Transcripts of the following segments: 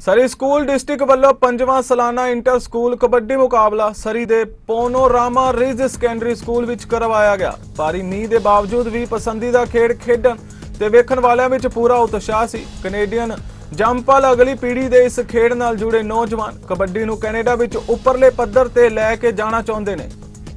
सरी school district वालों 5वां सालाना इंटर स्कूल कबड्डी मुकाबला सरी दे पोनोरामा रिज सेकेंडरी स्कूल विच करवाया गया। भारी मींह के बावजूद भी पसंदीदा खेड खेडन ते वेखण वालियां विच पूरा उत्साह सी। कैनेडियन जंपल अगली पीढ़ी दे इस खेड नाल जुड़े नौजवान कबड्डी नूं कैनेडा विच उपरले पद्धर ते लैके जाना चाहुंदे ने।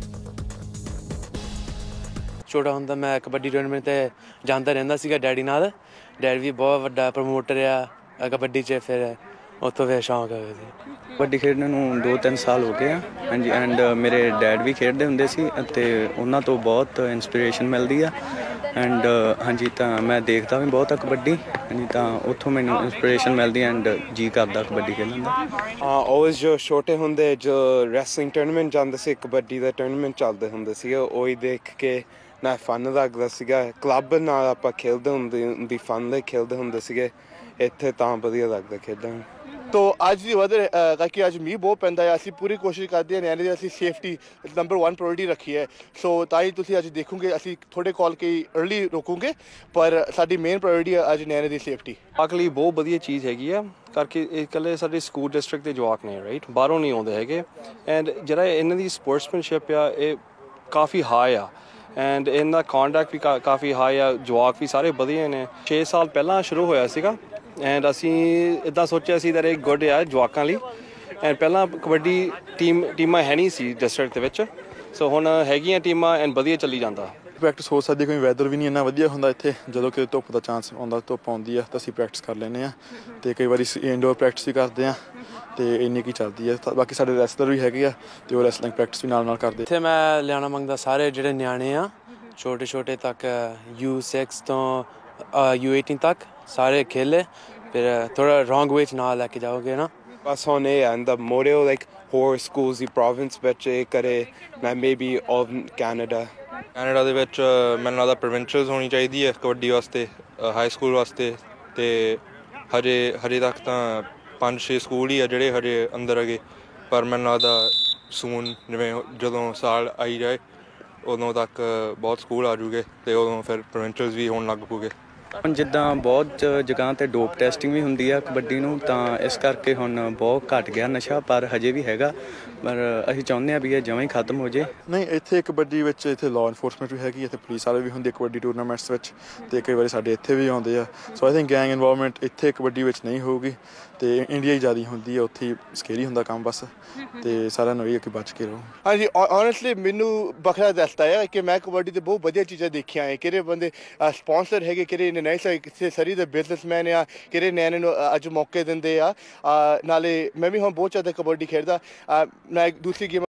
छोटा हुंदा मैं कबड्डी टूर्नामेंट ते जांदा रहिंदा सीगा डैडी नाल। डैडी भी बहुत वड्डा प्रमोटर आ कबड्डी च, फिर उत्थों फिर शौक है। कबड्डी खेडने ਨੂੰ 2-3 ਸਾਲ ਹੋ ਗਏ ਆ। ਹਾਂਜੀ ਐਂਡ ਮੇਰੇ ਡੈਡ ਵੀ ਖੇਡਦੇ ਹੁੰਦੇ ਸੀ ਅਤੇ ਉਹਨਾਂ ਤੋਂ ਬਹੁਤ ਇੰਸਪੀਰੇਸ਼ਨ ਮਿਲਦੀ ਆ ਐਂਡ ਹਾਂਜੀ ਤਾਂ ਮੈਂ ਦੇਖਦਾ ਵੀ ਬਹੁਤ ਆ ਕਬੱਡੀ। ਹਾਂਜੀ ਤਾਂ ਉੱਥੋਂ ਮੈਨੂੰ ਇੰਸਪੀਰੇਸ਼ਨ ਮਿਲਦੀ ਐਂਡ ਜੀ ਕਰਦਾ ਕਬੱਡੀ ਖੇਡਣ ਦਾ। ਆਲਵੇਜ਼ ਜੋ ਛੋਟੇ ਹੁੰਦੇ ਜੋ ਰੈਸਲਿੰਗ ਟੂਰਨਾਮੈਂਟ ਜਾਂਦੇ ਸੀ, ਕਬੱਡੀ ਦਾ ਟੂਰਨਾਮੈਂਟ ਚੱਲਦੇ ਹੁੰਦੇ ਸੀਗੇ, ਉਹੀ ਦੇਖ ਕੇ ਨਾ ਫਨ ਲੱਗਦਾ ਸੀਗਾ। ਕਲੱਬ ਨਾਲ ਆਪਾਂ ਖੇਡਦੇ ਹੁੰਦੇ ਫਨ ਲਈ ਖੇਡਦੇ ਹੁੰਦੇ ਸੀਗੇ, ਇੱਥੇ ਤਾਂ ਵਧੀਆ ਲੱਗਦਾ ਖੇਡਣ। तो अज की वजह ताकि अज मीह बहुत पैंदा है, असीं पूरी कोशिश करते हैं न्याणे की सेफ्टी नंबर 1 प्रायोरिटी रखी है। सो ताई तुसीं अज देखोगे असीं थोड़े कॉल कई अर्ली रोकूंगे, पर साडी मेन प्रायोरिटी है अज न्याणे की सेफ्टी। ਜਵਾਕ ਲਈ ਬਹੁਤ ਵਧੀਆ ਚੀਜ਼ ਹੈਗੀ ਆ ਕਰਕੇ ਇਕੱਲੇ ਸਾਡੇ ਸਕੂਲ ਡਿਸਟ੍ਰਿਕਟ ਦੇ ਜਵਾਕ ਨੇ ਰਾਈਟ, ਬਾਹਰੋਂ ਨਹੀਂ ਆਉਂਦੇ ਹੈਗੇ ਐਂਡ ਜਿਹੜਾ ਇਹਨਾਂ ਦੀ ਸਪੋਰਟਸਮੈਨਸ਼ਿਪ ਆ ਇਹ ਕਾਫੀ ਹਾਈ ਆ ਐਂਡ ਇਹਨਾਂ ਦਾ ਕੰਡਕਟ ਵੀ ਕਾਫੀ ਹਾਈ ਆ। ਜਵਾਕ ਵੀ ਸਾਰੇ ਵਧੀਆ ਨੇ। 6 ਸਾਲ ਪਹਿਲਾਂ ਸ਼ੁਰੂ ਹੋਇਆ ਸੀਗਾ ਐਂਡ ਅਸੀਂ ਇੱਦਾਂ ਸੋਚਿਆ ਸੀ that ਇਹ ਗੁੱਡ ਆ ਜਵਾਕਾਂ ਲਈ ਐਂਡ ਪਹਿਲਾਂ ਕਬੱਡੀ ਟੀਮਾਂ ਹੈ ਨਹੀਂ ਸੀ ਡਿਸਟ੍ਰਿਕਟ ਦੇ ਵਿੱਚ, ਸੋ ਹੁਣ ਹੈਗੀਆਂ ਟੀਮਾਂ ਐਂਡ ਵਧੀਆ ਚੱਲੀ ਜਾਂਦਾ। ਪ੍ਰੈਕਟਿਸ ਹੋ ਸਕਦੀ, ਕੋਈ ਵੈਦਰ ਵੀ ਨਹੀਂ ਇੰਨਾ ਵਧੀਆ ਹੁੰਦਾ ਇੱਥੇ। ਜਦੋਂ ਕਿ ਧੁੱਪ ਦਾ ਚਾਂਸ ਆਉਂਦਾ, ਧੁੱਪ ਆਉਂਦੀ ਆ ਤਾਂ ਅਸੀਂ ਪ੍ਰੈਕਟਿਸ ਕਰ ਲੈਂਦੇ ਹਾਂ ਅਤੇ ਕਈ ਵਾਰੀ ਇੰਡੋਰ ਪ੍ਰੈਕਟਿਸ ਵੀ ਕਰਦੇ ਹਾਂ ਅਤੇ ਇੰਨੀ ਕੀ ਚੱਲਦੀ ਹੈ। ਬਾਕੀ ਸਾਡੇ ਰੈਸਲਰ ਵੀ ਹੈਗੇ ਆ ਅਤੇ ਉਹ ਰੈਸਲਿੰਗ ਪ੍ਰੈਕਟਿਸ ਵੀ ਨਾਲ ਕਰਦੇ। ਇੱਥੇ ਮੈਂ ਲਿਆਉਣਾ ਮੰਗਦਾ ਸਾਰੇ ਜਿਹੜੇ ਨਿਆਣੇ ਆ ਛੋਟੇ ਤੱਕ U6 ਤੋਂ U18 ਤੱਕ ਸਾਰੇ ਖੇਲੇ, ਫਿਰ ਥੋੜਾ ਰੋਂਗ ਵੇ 'ਚ ਨਾ ਲੈ ਕੇ ਜਾਓਗੇ ਨਾ। ਬਸ ਹੁਣ ਇਹ ਆਂਦਾ ਮੋਡਲ ਲਾਈਕ ਹੋਰ ਸਕੂਲਸ ਦੀ ਪ੍ਰੋਵਿੰਸ ਵਿੱਚ ਇਹ ਕਰੇ ਨਾ ਮੇਬੀ ਆਲ ਕੈਨੇਡਾ ਦੇ ਵਿੱਚ ਮੈਨੂੰ ਲੱਗਦਾ ਪ੍ਰੋਵਿੰਸ਼ੀਅਲਸ ਹੋਣੀ ਚਾਹੀਦੀ ਹੈ ਕਬੱਡੀ ਵਾਸਤੇ, ਹਾਈ ਸਕੂਲ ਵਾਸਤੇ। ਅਤੇ ਹਜੇ ਤੱਕ ਤਾਂ 5-6 ਸਕੂਲ ਹੀ ਆ ਜਿਹੜੇ ਹਜੇ ਅੰਦਰ ਹੈਗੇ, ਪਰ ਮੈਨੂੰ ਲੱਗਦਾ ਸੂਨ ਜਿਵੇਂ ਜਦੋਂ ਸਾਲ ਆਈ ਜਾਏ ਉਦੋਂ ਤੱਕ ਬਹੁਤ ਸਕੂਲ ਆ ਜੂਗੇ ਅਤੇ ਉਦੋਂ ਫਿਰ ਪ੍ਰੋਵਿੰਸ਼ੀਅਲਸ ਵੀ ਹੋਣ ਲੱਗ ਪਊਗੇ। ਹੁਣ ਜਿੱਦਾਂ ਬਹੁਤ ਜਗ੍ਹਾ 'ਤੇ ਡੋਪ ਟੈਸਟਿੰਗ ਵੀ ਹੁੰਦੀ ਆ ਕਬੱਡੀ ਨੂੰ, ਤਾਂ ਇਸ ਕਰਕੇ ਹੁਣ ਬਹੁਤ ਘੱਟ ਗਿਆ ਨਸ਼ਾ, ਪਰ ਹਜੇ ਵੀ ਹੈਗਾ। ਪਰ ਅਸੀਂ ਚਾਹੁੰਦੇ ਹਾਂ ਵੀ ਇਹ ਜਮਾਂ ਹੀ ਖਤਮ ਹੋ ਜੇ। ਨਹੀਂ, ਇੱਥੇ ਕਬੱਡੀ ਵਿੱਚ ਇੱਥੇ ਲਾਅ ਇਨਫੋਰਸਮੈਂਟ ਵੀ ਹੈਗੀ, ਇੱਥੇ ਪੁਲਿਸ ਵਾਲੇ ਵੀ ਹੁੰਦੇ ਕਬੱਡੀ ਟੂਰਨਾਮੈਂਟਸ ਵਿੱਚ, ਅਤੇ ਕਈ ਵਾਰੀ ਸਾਡੇ ਇੱਥੇ ਵੀ ਆਉਂਦੇ ਆ। So I think gang involvement ਇੱਥੇ ਕਬੱਡੀ ਵਿੱਚ ਨਹੀਂ ਹੋਊਗੀ ਅਤੇ ਇੰਡੀਆ ਹੀ ਜ਼ਿਆਦਾ ਹੁੰਦੀ ਹੈ, ਉੱਥੇ ਹੀ ਸਕੇਰੀ ਹੁੰਦਾ ਕੰਮ ਬਸ। ਅਤੇ ਸਾਰਿਆਂ ਨੂੰ ਇਹ ਕਿ ਬਚ ਕੇ ਰਹੋ। ਹਾਂਜੀ ਓਨੈਸਟਲੀ ਮੈਨੂੰ ਵੱਖਰਾ ਦੱਸਦਾ ਹੈ ਕਿ ਮੈਂ ਕਬੱਡੀ 'ਤੇ ਬਹੁਤ ਵਧੀਆ ਚੀਜ਼ਾਂ ਦੇਖੀਆਂ ਹੈ। ਕਿਹੜੇ ਬੰਦੇ ਸਪੋਂਸਰ ਹੈਗੇ, ਕਿਹੜੇ ਨਵੇਂ ਕਿਸੇ ਸਰੀ ਦੇ ਬਿਜ਼ਨਸਮੈਨ ਆ, ਕਿਹੜੇ ਨਿਆਣੇ ਨੂੰ ਅੱਜ ਮੌਕੇ ਦਿੰਦੇ ਆ। ਨਾਲੇ ਮੈਂ ਵੀ ਹੁਣ ਬਹੁਤ ਜ਼ਿਆਦਾ ਕਬੱਡੀ ਖੇਡਦਾ। ਮੈਂ ਦੂਸਰੀ ਗੇਮ